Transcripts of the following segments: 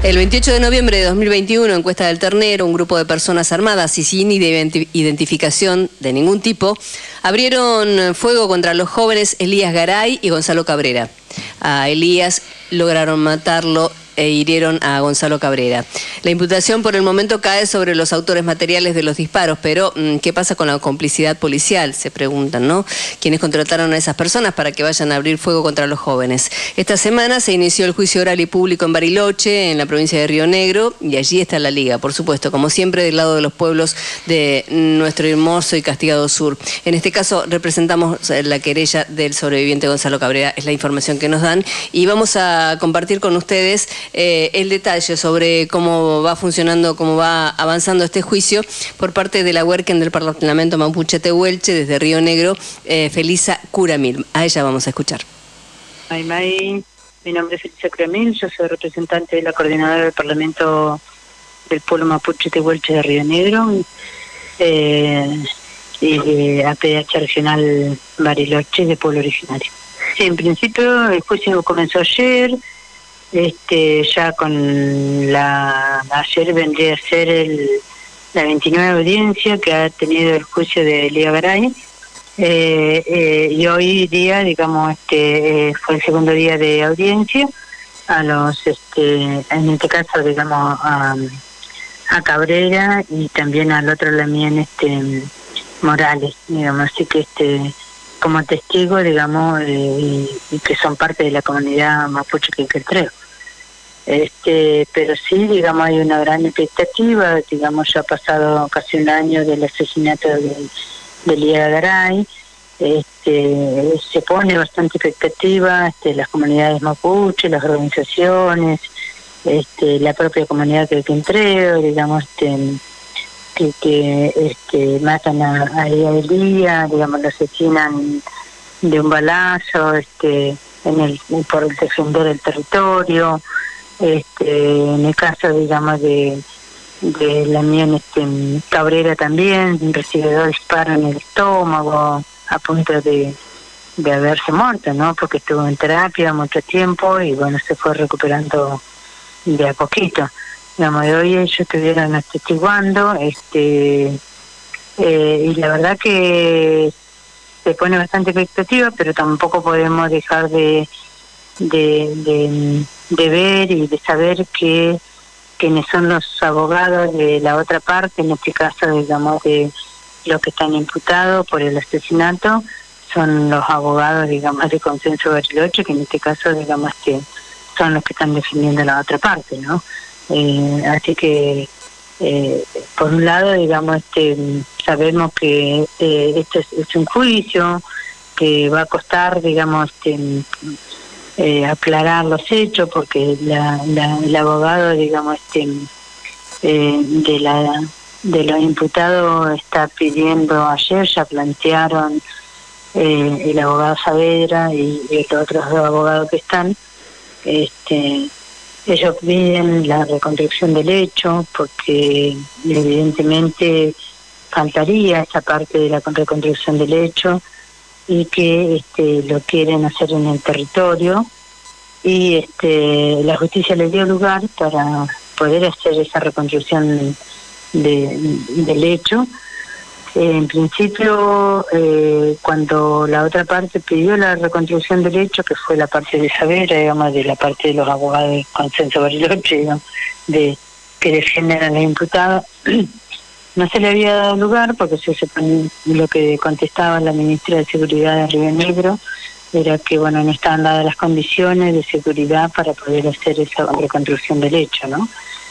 El 28 de noviembre de 2021, en Cuesta del Ternero, un grupo de personas armadas y sin identificación de ningún tipo abrieron fuego contra los jóvenes Elías Garay y Gonzalo Cabrera. A Elías lograron matarlo e hirieron a Gonzalo Cabrera. La imputación por el momento cae sobre los autores materiales de los disparos, pero ¿qué pasa con la complicidad policial? Se preguntan, ¿no? ¿Quiénes contrataron a esas personas para que vayan a abrir fuego contra los jóvenes? Esta semana se inició el juicio oral y público en Bariloche, en la provincia de Río Negro, y allí está la Liga, por supuesto, como siempre, del lado de los pueblos de nuestro hermoso y castigado sur. En este caso representamos la querella del sobreviviente Gonzalo Cabrera, es la información que nos dan, y vamos a compartir con ustedes el detalle sobre cómo va funcionando, cómo va avanzando este juicio por parte de la Huerquen del Parlamento Mapuche Tehuelche desde Río Negro, Felisa Curamil. A ella vamos a escuchar. Mi nombre es Felisa Curamil, yo soy representante de la coordinadora del Parlamento del Pueblo Mapuche Tehuelche de Río Negro y de APH Regional Bariloche de Pueblo Originario. Sí, en principio el juicio comenzó ayer. Ya con ayer vendría a ser la 29 audiencia que ha tenido el juicio de Elías Garay, y hoy día, digamos, fue el segundo día de audiencia a los, en este caso, digamos, a Cabrera y también al otro Lamien, Morales, digamos, así que como testigo, digamos, y que son parte de la comunidad mapuche quilquetreo. Pero sí, digamos, hay una gran expectativa, digamos, ya ha pasado casi un año del asesinato de Elías Garay, se pone bastante expectativa, las comunidades mapuche, las organizaciones, la propia comunidad quilquetreo, digamos, que matan a Elías, digamos, lo asesinan de un balazo, por el defender el territorio, en el caso, digamos, de Lamien Cabrera también recibe 2 disparos en el estómago a punto de haberse muerto, ¿no? Porque estuvo en terapia mucho tiempo y bueno, se fue recuperando de a poquito. Digamos, de hoy ellos estuvieron atestiguando, y la verdad que se pone bastante expectativa, pero tampoco podemos dejar de ver y de saber quiénes son los abogados de la otra parte, en este caso, digamos, de los que están imputados por el asesinato, son los abogados, digamos, de Consenso Bariloche, que en este caso, digamos, que son los que están defendiendo la otra parte, ¿no? Así que por un lado, digamos, sabemos que esto es un juicio que va a costar, digamos, aclarar los hechos, porque el abogado, digamos, de los imputados está pidiendo, ayer ya plantearon el abogado Saavedra y los otros 2 abogados que están, ellos piden la reconstrucción del hecho porque evidentemente faltaría esa parte de la reconstrucción del hecho y que lo quieren hacer en el territorio y la justicia les dio lugar para poder hacer esa reconstrucción del hecho. En principio, cuando la otra parte pidió la reconstrucción del hecho, que fue la parte de Saavedra, digamos, de la parte de los abogados de Consenso Bariloche, digamos, que defienden a los imputados, no se le había dado lugar porque lo que contestaba la ministra de Seguridad de Río Negro era que, bueno, no estaban dadas las condiciones de seguridad para poder hacer esa reconstrucción del hecho, ¿no?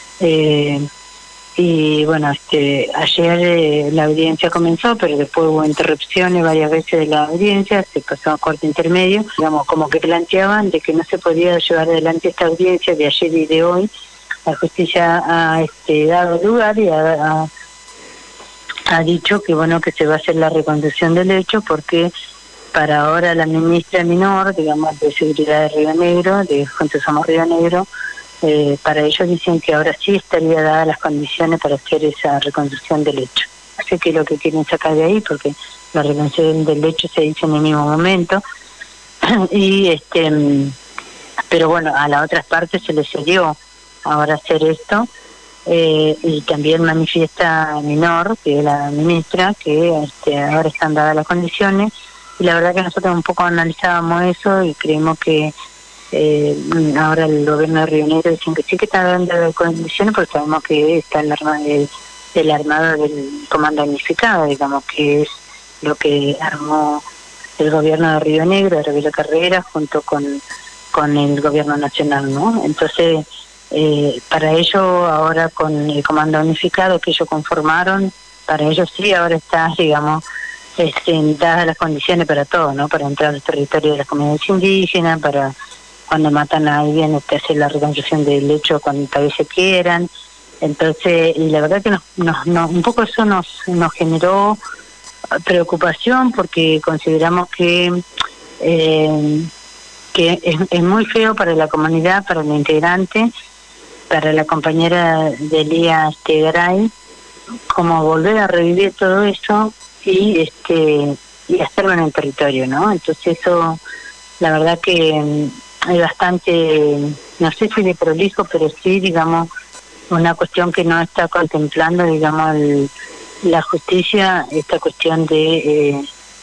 Y bueno, ayer la audiencia comenzó, pero después hubo interrupciones varias veces de la audiencia, se pasó a corte intermedio, digamos, como que planteaban de que no se podía llevar adelante esta audiencia de ayer y de hoy. La justicia ha dado lugar y ha dicho que bueno, que se va a hacer la reconstrucción del hecho, porque para ahora la ministra menor, digamos, de Seguridad de Río Negro, de Juntos Somos Río Negro, para ellos dicen que ahora sí estaría dadas las condiciones para hacer esa reconstrucción del hecho. No sé qué es lo que quieren sacar de ahí, porque la reconstrucción del hecho se hizo en el mismo momento. Y pero bueno, a las otras partes se les cedió ahora hacer esto. Y también manifiesta Minor, que es la ministra, que ahora están dadas las condiciones, y la verdad que nosotros un poco analizábamos eso y creemos que ahora el gobierno de Río Negro dicen que sí que está dando las condiciones, porque sabemos que está el armado del Comando Unificado, digamos, que es lo que armó el gobierno de Río Negro, de Rebelo Carrera, junto con el gobierno nacional, ¿no? Entonces, para ellos ahora con el Comando Unificado que ellos conformaron, para ellos sí ahora está, digamos, dadas las condiciones para todo, ¿no? Para entrar al territorio de las comunidades indígenas, para cuando matan a alguien, hacer la reconstrucción del hecho cuantas veces quieran. Entonces, y la verdad que un poco eso nos generó preocupación, porque consideramos que es muy feo para la comunidad, para el integrante, para la compañera de Elías Garay, como volver a revivir todo eso y hacerlo en el territorio, ¿no? Entonces eso, la verdad que es bastante, no sé si de prolijo, pero sí, digamos, una cuestión que no está contemplando, digamos, la justicia, esta cuestión de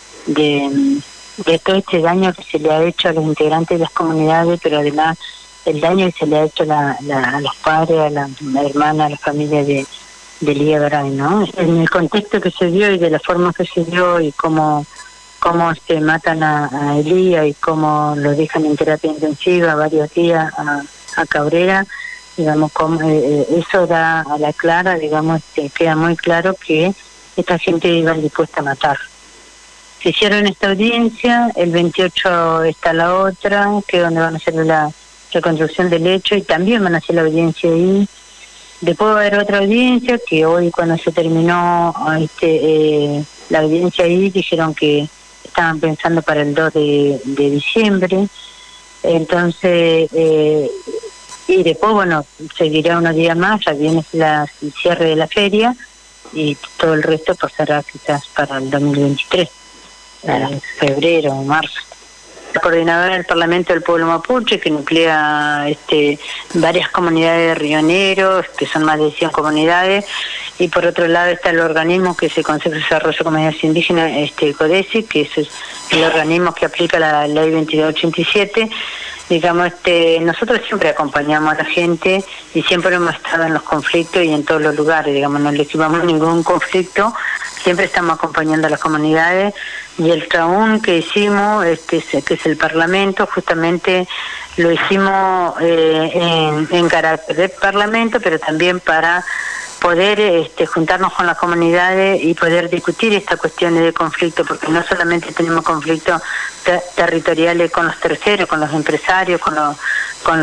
todo este daño que se le ha hecho a los integrantes de las comunidades, pero además el daño que se le ha hecho a los padres, a la hermana, a la familia de Elías Garay, ¿no? En el contexto que se dio y de la forma que se dio y cómo matan a Elías y cómo lo dejan en terapia intensiva varios días a Cabrera, digamos, como eso da a la clara, digamos, queda muy claro que esta gente iba dispuesta a matar. Se hicieron esta audiencia, el 28 está la otra, que es donde van a hacer la reconstrucción del hecho, y también van a hacer la audiencia ahí. Después va a haber otra audiencia, que hoy cuando se terminó la audiencia ahí, dijeron que estaban pensando para el 2 de diciembre. Entonces, y después, bueno, seguirá unos días más, ya viene el cierre de la feria, y todo el resto pasará quizás para el 2023. Febrero o marzo. La coordinadora del Parlamento del Pueblo Mapuche, que nuclea varias comunidades de Río Negro, que son más de 100 comunidades, y por otro lado está el organismo que es el Consejo de Desarrollo de Comunidades Indígenas, CODESI, que es el organismo que aplica la Ley 2287. Digamos, nosotros siempre acompañamos a la gente y siempre hemos estado en los conflictos y en todos los lugares, digamos, no le esquivamos ningún conflicto, siempre estamos acompañando a las comunidades, y el traún que hicimos, que es el Parlamento, justamente lo hicimos en carácter de Parlamento, pero también para poder juntarnos con las comunidades y poder discutir estas cuestiones de conflicto, porque no solamente tenemos conflictos territoriales con los terceros, con los empresarios, con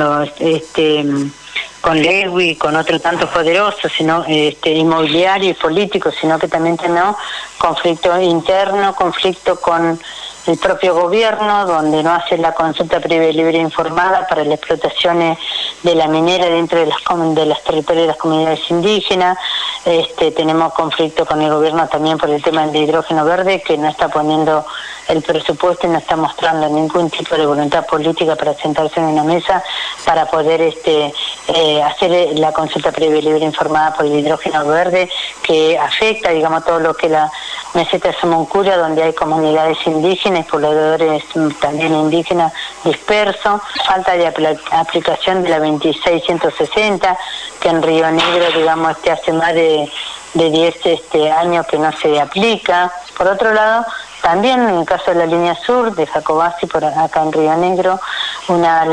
Lewy, con otros tantos poderosos, sino inmobiliarios y políticos, sino que también tenemos conflicto interno, conflicto con el propio gobierno, donde no hace la consulta previa, libre e informada para las explotaciones de la minera dentro de los territorios de las comunidades indígenas. Tenemos conflicto con el gobierno también por el tema del hidrógeno verde, que no está poniendo el presupuesto y no está mostrando ningún tipo de voluntad política para sentarse en una mesa para poder hacer la consulta previa, libre e informada por el hidrógeno verde, que afecta, digamos, todo lo que la meseta de Somoncura, donde hay comunidades indígenas, pobladores también indígenas dispersos, falta de aplicación de la 2660, que en Río Negro, digamos, hace más de 10 años que no se aplica. Por otro lado, también en el caso de la línea sur de Jacobasi, por acá en Río Negro, una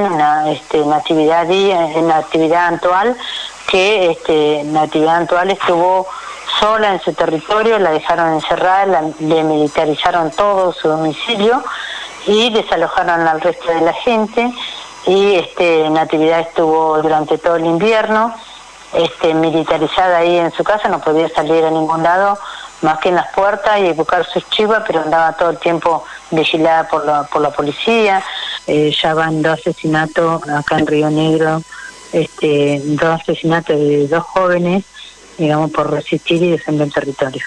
Natividad Antoal, que Natividad Antoal estuvo sola en su territorio, la dejaron encerrada, le militarizaron todo su domicilio y desalojaron al resto de la gente, y Natividad estuvo durante todo el invierno militarizada ahí en su casa, no podía salir a ningún lado más que en las puertas y buscar sus chivas, pero andaba todo el tiempo vigilada por la policía. Ya van 2 asesinatos acá en Río Negro, 2 asesinatos de 2 jóvenes, digamos, por resistir y defender el territorio.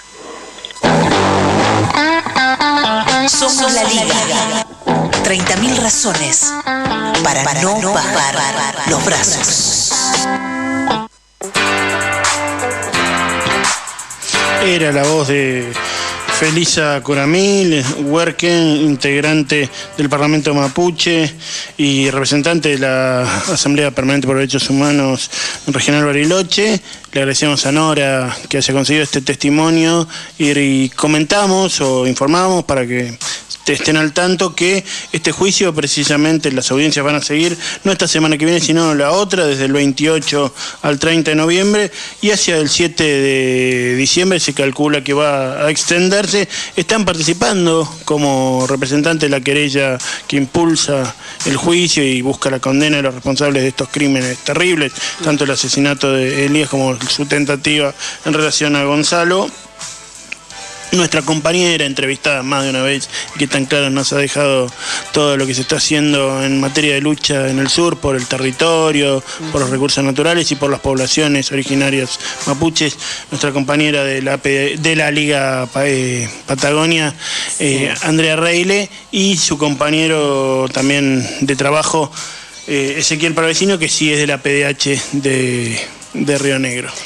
Somos la Liga. 30.000 razones para no bajar los brazos. Era la voz de Felisa Coramil, Huerquen, integrante del Parlamento Mapuche y representante de la Asamblea Permanente por Derechos Humanos Regional Bariloche. Le agradecemos a Nora que haya conseguido este testimonio y comentamos o informamos para que estén al tanto que este juicio, precisamente las audiencias van a seguir no esta semana que viene, sino la otra, desde el 28 al 30 de noviembre, y hacia el 7 de diciembre se calcula que va a extenderse. Están participando como representantes de la querella que impulsa el juicio y busca la condena de los responsables de estos crímenes terribles, tanto el asesinato de Elías como su tentativa en relación a Gonzalo. Nuestra compañera entrevistada más de una vez y que tan claro nos ha dejado todo lo que se está haciendo en materia de lucha en el sur por el territorio, por los recursos naturales y por las poblaciones originarias mapuches. Nuestra compañera de la Liga Patagonia, Andrea Reile, y su compañero también de trabajo, Ezequiel Palavecino, que sí es de la PDH de Río Negro.